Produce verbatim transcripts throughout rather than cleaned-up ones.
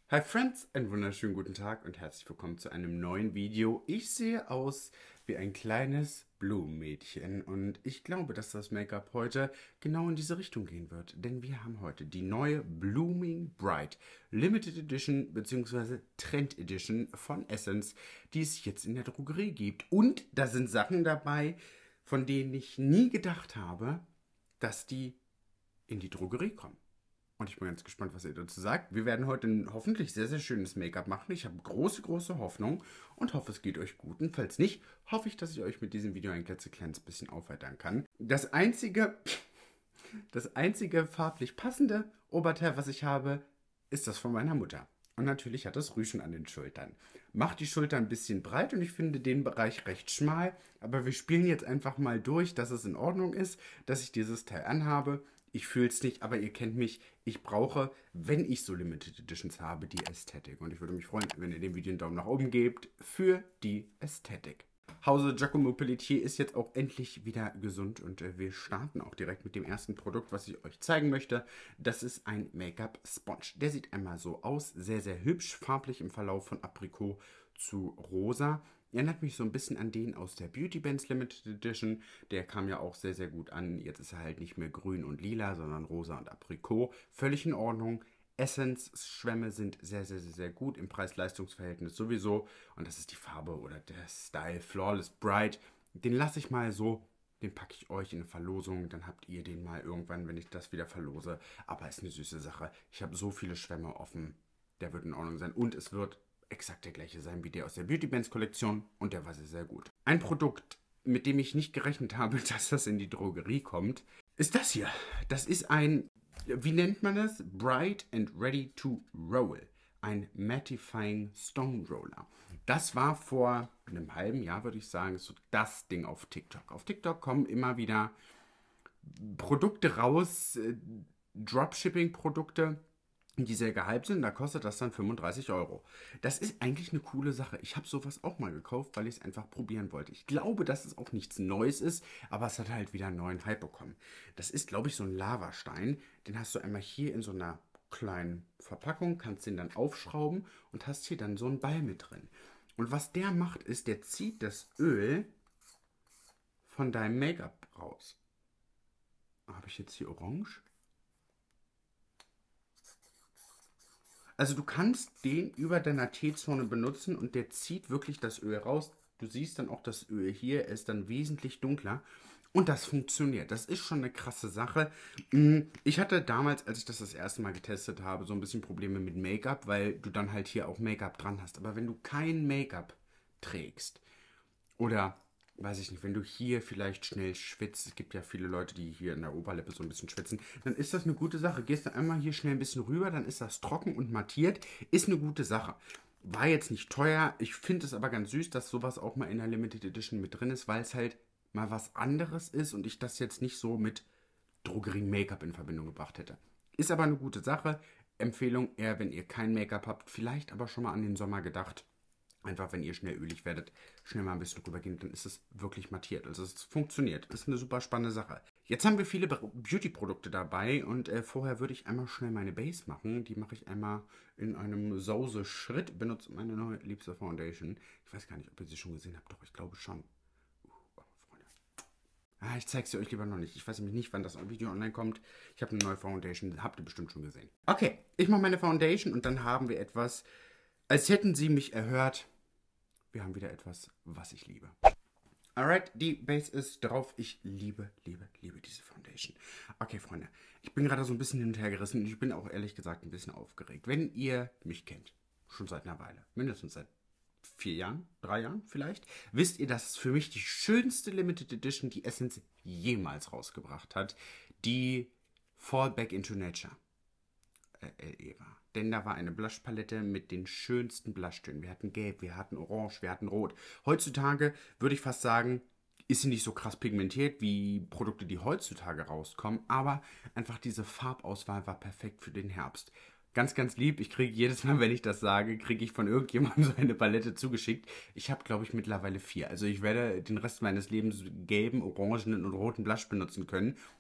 Hi Friends, einen wunderschönen guten Tag und herzlich willkommen zu einem neuen Video. Ich sehe aus wie ein kleines Blumenmädchen und ich glaube, dass das Make-up heute genau in diese Richtung gehen wird. Denn wir haben heute die neue Blooming Bright Limited Edition bzw. Trend Edition von Essence, die es jetzt in der Drogerie gibt. Und da sind Sachen dabei, von denen ich nie gedacht habe, dass die in die Drogerie kommen. Und ich bin ganz gespannt, was ihr dazu sagt. Wir werden heute ein hoffentlich sehr, sehr schönes Make-up machen. Ich habe große, große Hoffnung und hoffe, es geht euch gut. Und falls nicht, hoffe ich, dass ich euch mit diesem Video ein klitzekleines bisschen aufheitern kann. Das einzige, das einzige farblich passende Oberteil, was ich habe, ist das von meiner Mutter. Und natürlich hat das Rüschen an den Schultern. Macht die Schulter ein bisschen breit und ich finde den Bereich recht schmal. Aber wir spielen jetzt einfach mal durch, dass es in Ordnung ist, dass ich dieses Teil anhabe. Ich fühle es nicht, aber ihr kennt mich. Ich brauche, wenn ich so Limited Editions habe, die Ästhetik. Und ich würde mich freuen, wenn ihr dem Video einen Daumen nach oben gebt für die Ästhetik. Hause Giacomo Pelletier ist jetzt auch endlich wieder gesund und äh, wir starten auch direkt mit dem ersten Produkt, was ich euch zeigen möchte. Das ist ein Make-up Sponge. Der sieht einmal so aus, sehr, sehr hübsch, farblich im Verlauf von Aprikot zu rosa. Erinnert mich so ein bisschen an den aus der Beauty Bands Limited Edition. Der kam ja auch sehr, sehr gut an. Jetzt ist er halt nicht mehr grün und lila, sondern rosa und Aprikot. Völlig in Ordnung. Essence-Schwämme sind sehr, sehr, sehr, sehr gut. Im Preis-Leistungs-Verhältnis sowieso. Und das ist die Farbe oder der Style Flawless Bright. Den lasse ich mal so. Den packe ich euch in eine Verlosung. Dann habt ihr den mal irgendwann, wenn ich das wieder verlose. Aber ist eine süße Sache. Ich habe so viele Schwämme offen. Der wird in Ordnung sein. Und es wird exakt der gleiche sein wie der aus der Beauty Bands Kollektion und der war sehr, sehr gut. Ein Produkt, mit dem ich nicht gerechnet habe, dass das in die Drogerie kommt, ist das hier. Das ist ein, wie nennt man das? Bright and Ready to Roll. Ein Mattifying Stone Roller. Das war vor einem halben Jahr, würde ich sagen, so das Ding auf TikTok. Auf TikTok kommen immer wieder Produkte raus, äh, Dropshipping-Produkte, die sehr gehypt sind, da kostet das dann fünfunddreißig Euro. Das ist eigentlich eine coole Sache. Ich habe sowas auch mal gekauft, weil ich es einfach probieren wollte. Ich glaube, dass es auch nichts Neues ist, aber es hat halt wieder einen neuen Hype bekommen. Das ist, glaube ich, so ein Lavastein. Den hast du einmal hier in so einer kleinen Verpackung, kannst den dann aufschrauben und hast hier dann so einen Ball mit drin. Und was der macht, ist, der zieht das Öl von deinem Make-up raus. Habe ich jetzt hier orange? Also du kannst den über deiner T-Zone benutzen und der zieht wirklich das Öl raus. Du siehst dann auch das Öl hier, ist dann wesentlich dunkler. Und das funktioniert. Das ist schon eine krasse Sache. Ich hatte damals, als ich das das erste Mal getestet habe, so ein bisschen Probleme mit Make-up, weil du dann halt hier auch Make-up dran hast. Aber wenn du kein Make-up trägst oder weiß ich nicht, wenn du hier vielleicht schnell schwitzt, es gibt ja viele Leute, die hier in der Oberlippe so ein bisschen schwitzen, dann ist das eine gute Sache. Gehst du einmal hier schnell ein bisschen rüber, dann ist das trocken und mattiert. Ist eine gute Sache. War jetzt nicht teuer. Ich finde es aber ganz süß, dass sowas auch mal in der Limited Edition mit drin ist, weil es halt mal was anderes ist und ich das jetzt nicht so mit Drogerie-Make-up in Verbindung gebracht hätte. Ist aber eine gute Sache. Empfehlung eher, wenn ihr kein Make-up habt, vielleicht aber schon mal an den Sommer gedacht. Einfach, wenn ihr schnell ölig werdet, schnell mal ein bisschen rübergehen, dann ist es wirklich mattiert. Also es funktioniert. Ist eine super spannende Sache. Jetzt haben wir viele Beauty-Produkte dabei und äh, vorher würde ich einmal schnell meine Base machen. Die mache ich einmal in einem Sause-Schritt. Benutze meine neue liebste Foundation. Ich weiß gar nicht, ob ihr sie schon gesehen habt. Doch, ich glaube schon. Uh, oh, Freunde. Ah, ich zeige sie euch lieber noch nicht. Ich weiß nämlich nicht, wann das Video online kommt. Ich habe eine neue Foundation. Habt ihr bestimmt schon gesehen. Okay, ich mache meine Foundation und dann haben wir etwas, als hätten sie mich erhört. Wir haben wieder etwas, was ich liebe. Alright, die Base ist drauf. Ich liebe, liebe, liebe diese Foundation. Okay, Freunde, ich bin gerade so ein bisschen hin und her gerissen und ich bin auch ehrlich gesagt ein bisschen aufgeregt. Wenn ihr mich kennt, schon seit einer Weile, mindestens seit vier Jahren, drei Jahren vielleicht, wisst ihr, dass es für mich die schönste Limited Edition, die Essence jemals rausgebracht hat, die Fall Back into Nature äh, L E war. Denn da war eine Blushpalette mit den schönsten Blushtönen. Wir hatten Gelb, wir hatten Orange, wir hatten Rot. Heutzutage würde ich fast sagen, ist sie nicht so krass pigmentiert wie Produkte, die heutzutage rauskommen. Aber einfach diese Farbauswahl war perfekt für den Herbst. Ganz, ganz lieb. Ich kriege jedes Mal, wenn ich das sage, kriege ich von irgendjemandem so eine Palette zugeschickt. Ich habe, glaube ich, mittlerweile vier. Also ich werde den Rest meines Lebens gelben, orangenen und roten Blush benutzen können.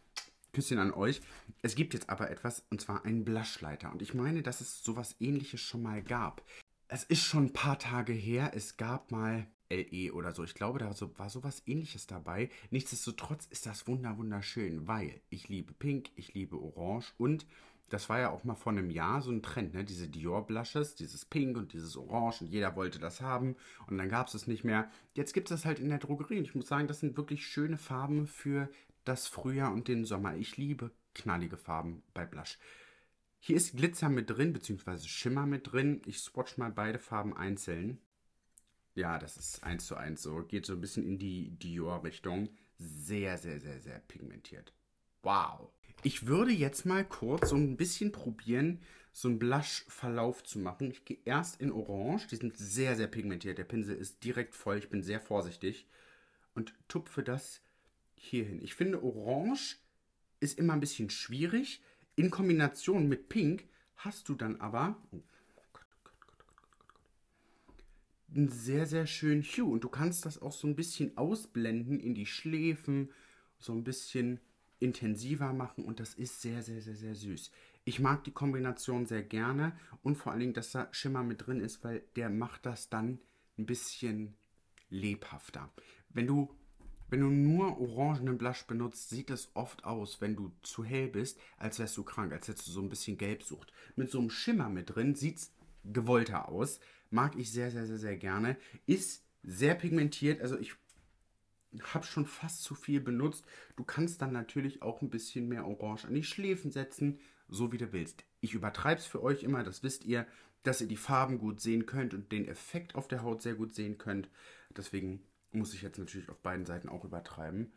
Küsschen an euch. Es gibt jetzt aber etwas, und zwar einen Blushleiter. Und ich meine, dass es sowas Ähnliches schon mal gab. Es ist schon ein paar Tage her. Es gab mal L E oder so. Ich glaube, da war sowas Ähnliches dabei. Nichtsdestotrotz ist das wunder wunderschön, weil ich liebe Pink, ich liebe Orange und das war ja auch mal vor einem Jahr so ein Trend, ne? Diese Dior Blushes, dieses Pink und dieses Orange und jeder wollte das haben und dann gab es es nicht mehr. Jetzt gibt es das halt in der Drogerie und ich muss sagen, das sind wirklich schöne Farben für das Frühjahr und den Sommer. Ich liebe knallige Farben bei Blush. Hier ist Glitzer mit drin, beziehungsweise Schimmer mit drin. Ich swatch mal beide Farben einzeln. Ja, das ist eins zu eins so. Geht so ein bisschen in die Dior-Richtung. Sehr, sehr, sehr, sehr pigmentiert. Wow. Ich würde jetzt mal kurz so ein bisschen probieren, so einen Blush-Verlauf zu machen. Ich gehe erst in Orange. Die sind sehr, sehr pigmentiert. Der Pinsel ist direkt voll. Ich bin sehr vorsichtig. Und tupfe das hier hin. Ich finde, Orange ist immer ein bisschen schwierig. In Kombination mit Pink hast du dann aber oh Gott, Gott, Gott, Gott, Gott, einen sehr, sehr schönen Hue. Und du kannst das auch so ein bisschen ausblenden in die Schläfen, so ein bisschen intensiver machen und das ist sehr, sehr, sehr, sehr süß. Ich mag die Kombination sehr gerne und vor allen Dingen, dass da Schimmer mit drin ist, weil der macht das dann ein bisschen lebhafter. Wenn du, wenn du nur orangenen Blush benutzt, sieht es oft aus, wenn du zu hell bist, als wärst du krank, als hättest du so ein bisschen Gelbsucht. Mit so einem Schimmer mit drin sieht es gewollter aus. Mag ich sehr, sehr, sehr, sehr gerne. Ist sehr pigmentiert, also ich habe schon fast zu viel benutzt. Du kannst dann natürlich auch ein bisschen mehr Orange an die Schläfen setzen, so wie du willst. Ich übertreibe es für euch immer, das wisst ihr, dass ihr die Farben gut sehen könnt und den Effekt auf der Haut sehr gut sehen könnt. Deswegen muss ich jetzt natürlich auf beiden Seiten auch übertreiben.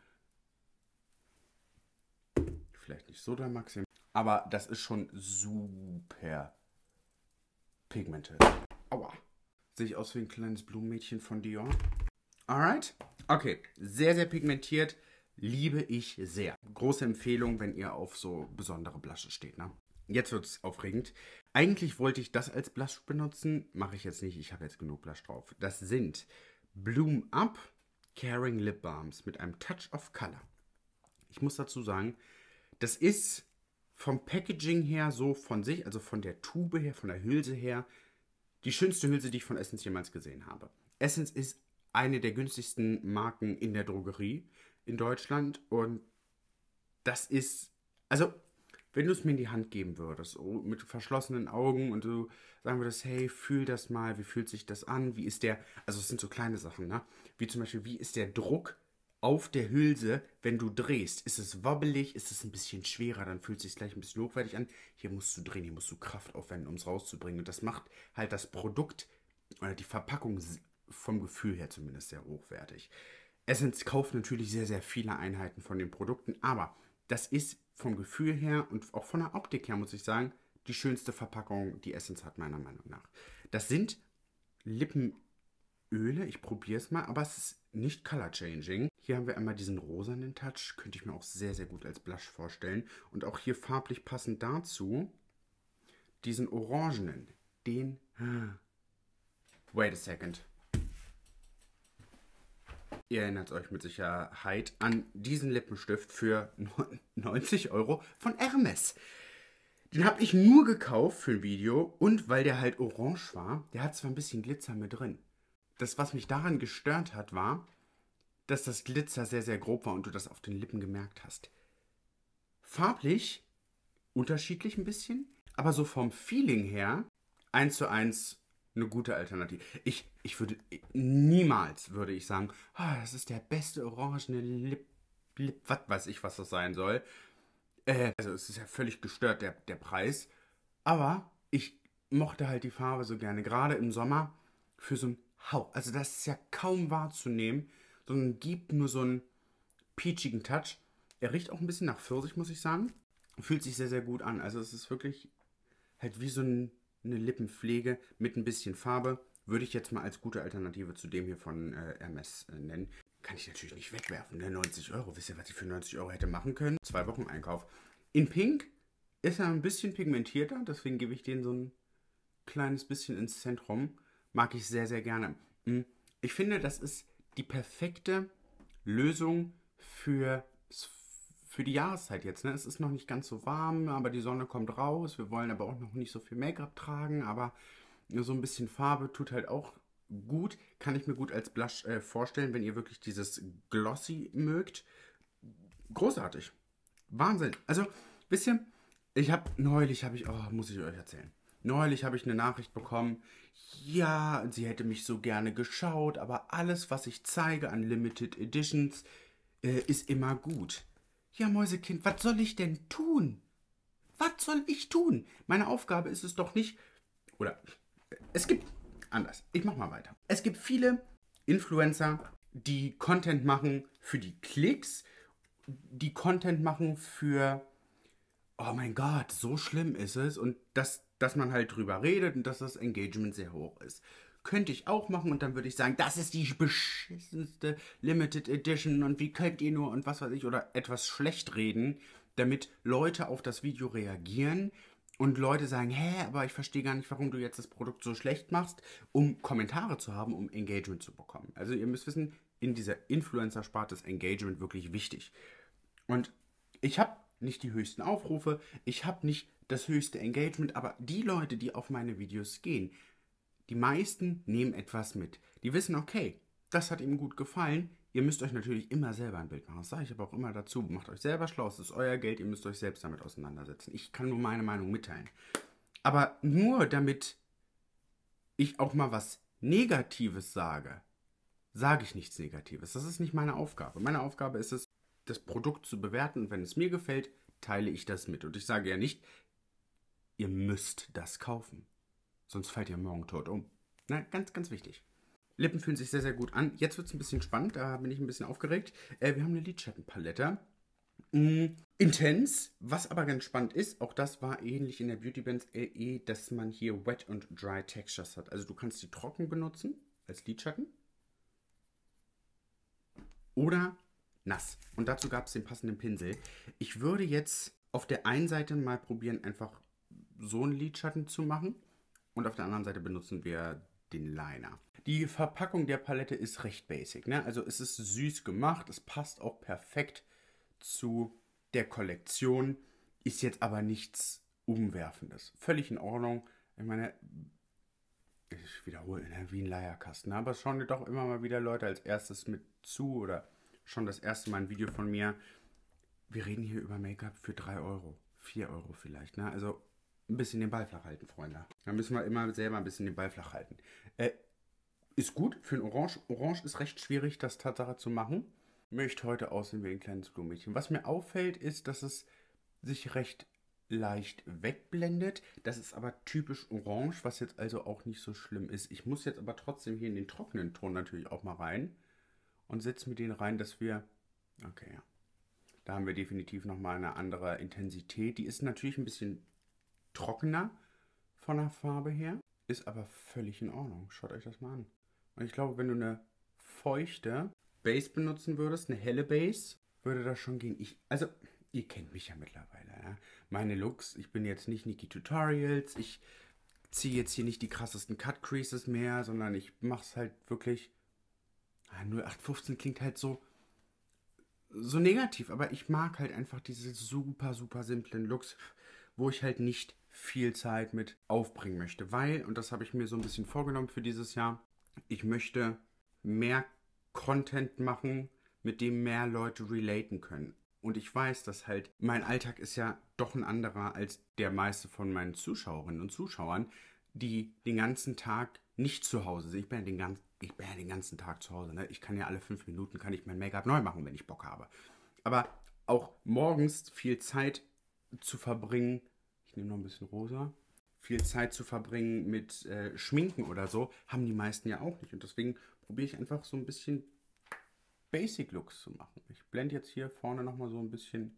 Vielleicht nicht so der Maximum, aber das ist schon super pigmentiert. Aua. Sehe ich aus wie ein kleines Blumenmädchen von Dior? Alright. Okay, sehr, sehr pigmentiert. Liebe ich sehr. Große Empfehlung, wenn ihr auf so besondere Blushes steht. Ne? Jetzt wird es aufregend. Eigentlich wollte ich das als Blush benutzen. Mache ich jetzt nicht. Ich habe jetzt genug Blush drauf. Das sind Bloom Up Caring Lip Balms mit einem Touch of Color. Ich muss dazu sagen, das ist vom Packaging her so von sich, also von der Tube her, von der Hülse her, die schönste Hülse, die ich von Essence jemals gesehen habe. Essence ist eine der günstigsten Marken in der Drogerie in Deutschland und das ist, also wenn du es mir in die Hand geben würdest, mit verschlossenen Augen und du sagen würdest, hey, fühl das mal, wie fühlt sich das an, wie ist der, also es sind so kleine Sachen, ne? Wie zum Beispiel, wie ist der Druck auf der Hülse, wenn du drehst? Ist es wobbelig, ist es ein bisschen schwerer, dann fühlt es sich gleich ein bisschen hochwertig an. Hier musst du drehen, hier musst du Kraft aufwenden, um es rauszubringen und das macht halt das Produkt oder die Verpackung vom Gefühl her zumindest sehr hochwertig. Essence kauft natürlich sehr, sehr viele Einheiten von den Produkten, aber das ist vom Gefühl her und auch von der Optik her, muss ich sagen, die schönste Verpackung, die Essence hat, meiner Meinung nach. Das sind Lippenöle, ich probiere es mal, aber es ist nicht color changing. Hier haben wir einmal diesen rosanen Touch, könnte ich mir auch sehr, sehr gut als Blush vorstellen. Und auch hier farblich passend dazu diesen orangenen, den... Wait a second. Ihr erinnert euch mit Sicherheit an diesen Lippenstift für neunzig Euro von Hermes. Den habe ich nur gekauft für ein Video und weil der halt orange war, der hat zwar ein bisschen Glitzer mit drin. Das, was mich daran gestört hat, war, dass das Glitzer sehr, sehr grob war und du das auf den Lippen gemerkt hast. Farblich unterschiedlich ein bisschen, aber so vom Feeling her eins zu eins eine gute Alternative. Ich, ich würde, niemals würde ich sagen, oh, das ist der beste orangene Lip, Lip, was weiß ich, was das sein soll. Äh, also es ist ja völlig gestört, der, der Preis. Aber ich mochte halt die Farbe so gerne, gerade im Sommer, für so einen Hauch. Also das ist ja kaum wahrzunehmen, sondern gibt nur so einen peachigen Touch. Er riecht auch ein bisschen nach Pfirsich, muss ich sagen. Fühlt sich sehr, sehr gut an. Also es ist wirklich halt wie so ein eine Lippenpflege mit ein bisschen Farbe. Würde ich jetzt mal als gute Alternative zu dem hier von äh, Hermes äh, nennen. Kann ich natürlich nicht wegwerfen. Ne? neunzig Euro. Wisst ihr, was ich für neunzig Euro hätte machen können? Zwei Wochen Einkauf. In Pink ist er ein bisschen pigmentierter. Deswegen gebe ich den so ein kleines bisschen ins Zentrum. Mag ich sehr, sehr gerne. Ich finde, das ist die perfekte Lösung für für die Jahreszeit jetzt. Ne? Es ist noch nicht ganz so warm, aber die Sonne kommt raus. Wir wollen aber auch noch nicht so viel Make-up tragen, aber so ein bisschen Farbe tut halt auch gut. Kann ich mir gut als Blush äh, vorstellen, wenn ihr wirklich dieses Glossy mögt. Großartig. Wahnsinn. Also, wisst ihr, ich habe neulich, habe ich, oh, muss ich euch erzählen. Neulich habe ich eine Nachricht bekommen, ja, sie hätte mich so gerne geschaut, aber alles, was ich zeige an Limited Editions, äh, ist immer gut. Ja, Mäusekind, was soll ich denn tun? Was soll ich tun? Meine Aufgabe ist es doch nicht, oder es gibt, anders, ich mach mal weiter. Es gibt viele Influencer, die Content machen für die Klicks, die Content machen für, oh mein Gott, so schlimm ist es, und dass, dass man halt drüber redet und dass das Engagement sehr hoch ist. Könnte ich auch machen, und dann würde ich sagen, das ist die beschissenste Limited Edition und wie könnt ihr nur und was weiß ich, oder etwas schlecht reden, damit Leute auf das Video reagieren und Leute sagen, hä, aber ich verstehe gar nicht, warum du jetzt das Produkt so schlecht machst, um Kommentare zu haben, um Engagement zu bekommen. Also ihr müsst wissen, in dieser Influencer-Sparte ist Engagement wirklich wichtig. Und ich habe nicht die höchsten Aufrufe, ich habe nicht das höchste Engagement, aber die Leute, die auf meine Videos gehen, die meisten nehmen etwas mit. Die wissen, okay, das hat ihnen gut gefallen. Ihr müsst euch natürlich immer selber ein Bild machen. Das sage ich aber auch immer dazu. Macht euch selber schlau, es ist euer Geld, ihr müsst euch selbst damit auseinandersetzen. Ich kann nur meine Meinung mitteilen. Aber nur damit ich auch mal was Negatives sage, sage ich nichts Negatives. Das ist nicht meine Aufgabe. Meine Aufgabe ist es, das Produkt zu bewerten, und wenn es mir gefällt, teile ich das mit. Und ich sage ja nicht, ihr müsst das kaufen. Sonst fallt ihr morgen tot um. Na, ganz, ganz wichtig. Lippen fühlen sich sehr, sehr gut an. Jetzt wird es ein bisschen spannend, da bin ich ein bisschen aufgeregt. Äh, wir haben eine Lidschattenpalette. Mm, intens, was aber ganz spannend ist, auch das war ähnlich in der Beauty Bands L E, dass man hier Wet und Dry Textures hat. Also du kannst die trocken benutzen als Lidschatten oder nass. Und dazu gab es den passenden Pinsel. Ich würde jetzt auf der einen Seite mal probieren, einfach so einen Lidschatten zu machen. Und auf der anderen Seite benutzen wir den Liner. Die Verpackung der Palette ist recht basic, ne? Also es ist süß gemacht, es passt auch perfekt zu der Kollektion, ist jetzt aber nichts Umwerfendes. Völlig in Ordnung. Ich meine, ich wiederhole, ne? Wie ein Leierkasten. Ne? Aber es schauen doch immer mal wieder Leute als erstes mit zu oder schon das erste Mal ein Video von mir. Wir reden hier über Make-up für drei Euro, vier Euro vielleicht, ne? Also ein bisschen den Ball flach halten, Freunde. Da müssen wir immer selber ein bisschen den Ball flach halten. Äh, ist gut für ein Orange. Orange ist recht schwierig, das Tatsache zu machen. Möchte heute aussehen wie ein kleines Blumenmädchen. Was mir auffällt, ist, dass es sich recht leicht wegblendet. Das ist aber typisch orange, was jetzt also auch nicht so schlimm ist. Ich muss jetzt aber trotzdem hier in den trockenen Ton natürlich auch mal rein und setze mir den rein, dass wir... Okay, ja. Da haben wir definitiv nochmal eine andere Intensität. Die ist natürlich ein bisschen trockener von der Farbe her, ist aber völlig in Ordnung. Schaut euch das mal an. Und ich glaube, wenn du eine feuchte Base benutzen würdest, eine helle Base, würde das schon gehen. Ich, also, ihr kennt mich ja mittlerweile. Ja? Meine Looks, ich bin jetzt nicht Niki Tutorials, ich ziehe jetzt hier nicht die krassesten Cut Creases mehr, sondern ich mache es halt wirklich... null acht fünfzehn klingt halt so so negativ, aber ich mag halt einfach diese super, super simplen Looks, wo ich halt nicht viel Zeit mit aufbringen möchte, weil, und das habe ich mir so ein bisschen vorgenommen für dieses Jahr, ich möchte mehr Content machen, mit dem mehr Leute relaten können. Und ich weiß, dass halt mein Alltag ist ja doch ein anderer als der meiste von meinen Zuschauerinnen und Zuschauern, die den ganzen Tag nicht zu Hause sind. Ich bin ja den ganzen, ich bin ja den ganzen Tag zu Hause. Ne? Ich kann ja alle fünf Minuten kann ich mein Make-up neu machen, wenn ich Bock habe. Aber auch morgens viel Zeit zu verbringen, ich nehme noch ein bisschen rosa, viel Zeit zu verbringen mit äh, Schminken oder so, haben die meisten ja auch nicht. Und deswegen probiere ich einfach so ein bisschen Basic Looks zu machen. Ich blende jetzt hier vorne nochmal so ein bisschen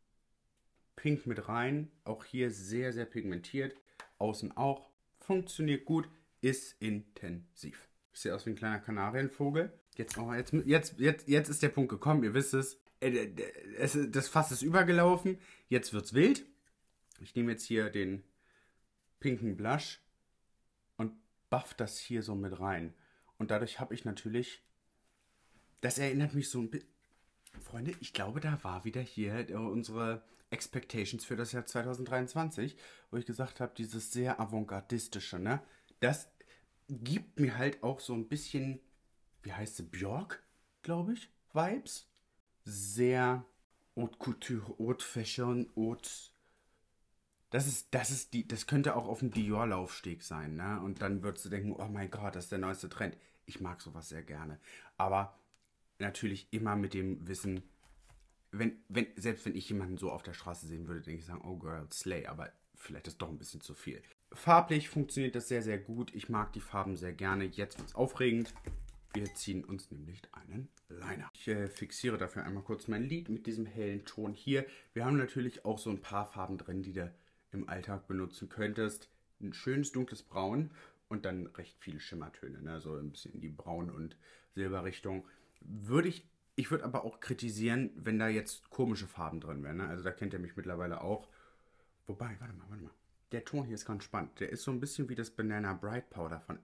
Pink mit rein. Auch hier sehr, sehr pigmentiert. Außen auch. Funktioniert gut. Ist intensiv. Ich sehe aus wie ein kleiner Kanarienvogel. Jetzt, oh, jetzt, jetzt, jetzt, jetzt ist der Punkt gekommen. Ihr wisst es. Das Fass ist übergelaufen. Jetzt wird's wild. Ich nehme jetzt hier den pinken Blush und buff das hier so mit rein. Und dadurch habe ich natürlich... Das erinnert mich so ein bisschen... Freunde, ich glaube, da war wieder hier äh, unsere Expectations für das Jahr zwanzig dreiundzwanzig, wo ich gesagt habe, dieses sehr avantgardistische, ne? Das gibt mir halt auch so ein bisschen, wie heißt sie, Björk, glaube ich, Vibes. Sehr Haute Couture, Haute Fashion, Haute. Das ist, das ist die, das könnte auch auf dem Dior-Laufsteg sein, ne? Und dann würdest du denken, oh mein Gott, das ist der neueste Trend. Ich mag sowas sehr gerne. Aber natürlich immer mit dem Wissen, wenn, wenn, selbst wenn ich jemanden so auf der Straße sehen würde, denke ich sagen, oh girl, slay, aber vielleicht ist doch ein bisschen zu viel. Farblich funktioniert das sehr, sehr gut. Ich mag die Farben sehr gerne. Jetzt wird es aufregend. Wir ziehen uns nämlich einen Liner. Ich äh, fixiere dafür einmal kurz mein Lid mit diesem hellen Ton hier. Wir haben natürlich auch so ein paar Farben drin, die du im Alltag benutzen könntest. Ein schönes dunkles Braun und dann recht viele Schimmertöne, ne? So ein bisschen in die Braun- und Silberrichtung. Würde ich, ich würde aber auch kritisieren, wenn da jetzt komische Farben drin wären, ne? Also da kennt ihr mich mittlerweile auch. Wobei, warte mal, warte mal. Der Ton hier ist ganz spannend. Der ist so ein bisschen wie das Banana Bright Powder von,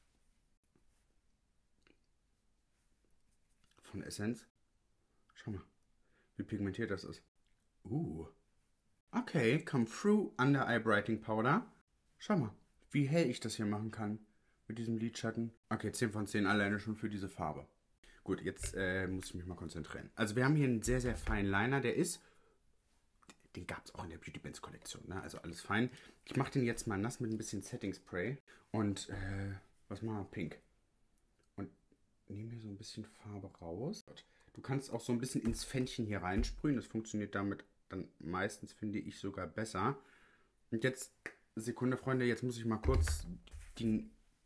von Essence. Schau mal, wie pigmentiert das ist. Uh. Okay, Come Through Under Eye Brightening Powder. Schau mal, wie hell ich das hier machen kann mit diesem Lidschatten. Okay, zehn von zehn alleine schon für diese Farbe. Gut, jetzt äh, muss ich mich mal konzentrieren. Also wir haben hier einen sehr, sehr feinen Liner. Der ist, den gab es auch in der Beauty Bands Kollektion, ne? Also alles fein. Ich mache den jetzt mal nass mit ein bisschen Setting Spray. Und, äh, was machen wir? Pink. Und nehme hier so ein bisschen Farbe raus. Du kannst auch so ein bisschen ins Fännchen hier reinsprühen. Das funktioniert damit dann meistens, finde ich, sogar besser. Und jetzt, Sekunde, Freunde, jetzt muss ich mal kurz die,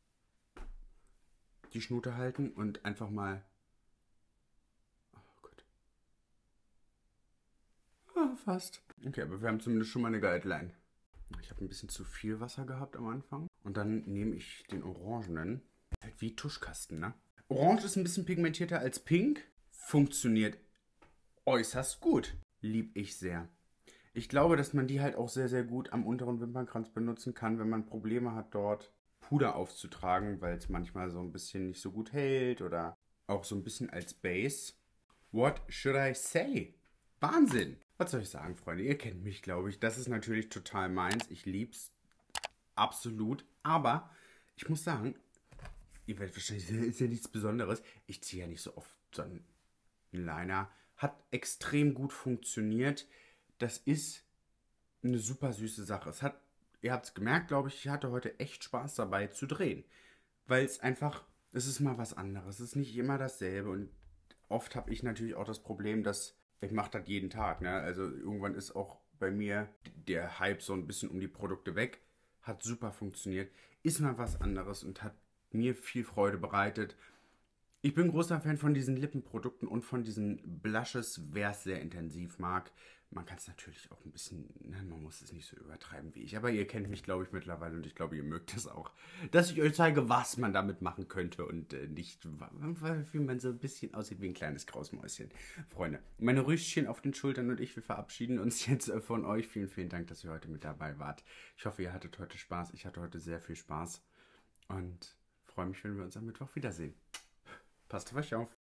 die Schnute halten und einfach mal. Oh Gott. Ah, fast. Okay, aber wir haben zumindest schon mal eine Guideline. Ich habe ein bisschen zu viel Wasser gehabt am Anfang. Und dann nehme ich den Orangenen. Halt wie Tuschkasten, ne? Orange ist ein bisschen pigmentierter als Pink. Funktioniert äußerst gut. Lieb ich sehr. Ich glaube, dass man die halt auch sehr, sehr gut am unteren Wimpernkranz benutzen kann, wenn man Probleme hat, dort Puder aufzutragen, weil es manchmal so ein bisschen nicht so gut hält oder auch so ein bisschen als Base. What should I say? Wahnsinn! Was soll ich sagen, Freunde? Ihr kennt mich, glaube ich. Das ist natürlich total meins. Ich lieb's absolut. Aber ich muss sagen, ihr werdet wahrscheinlich, ist ja nichts Besonderes. Ich ziehe ja nicht so oft so einen Liner. Hat extrem gut funktioniert. Das ist eine super süße Sache. Es hat, ihr habt es gemerkt, glaube ich, ich hatte heute echt Spaß dabei zu drehen. Weil es einfach, es ist mal was anderes. Es ist nicht immer dasselbe. Und oft habe ich natürlich auch das Problem, dass ich mache das jeden Tag. Ne? Also irgendwann ist auch bei mir der Hype so ein bisschen um die Produkte weg. Hat super funktioniert. Ist mal was anderes und hat mir viel Freude bereitet. Ich bin großer Fan von diesen Lippenprodukten und von diesen Blushes, wer es sehr intensiv mag. Man kann es natürlich auch ein bisschen, ne, man muss es nicht so übertreiben wie ich. Aber ihr kennt mich, glaube ich, mittlerweile und ich glaube, ihr mögt es auch. Dass ich euch zeige, was man damit machen könnte und äh, nicht, wie man so ein bisschen aussieht wie ein kleines Grausmäuschen. Freunde, meine Rüschen auf den Schultern und ich, wir verabschieden uns jetzt äh, von euch. Vielen, vielen Dank, dass ihr heute mit dabei wart. Ich hoffe, ihr hattet heute Spaß. Ich hatte heute sehr viel Spaß und freue mich, wenn wir uns am Mittwoch wiedersehen. Passt auf euch auf.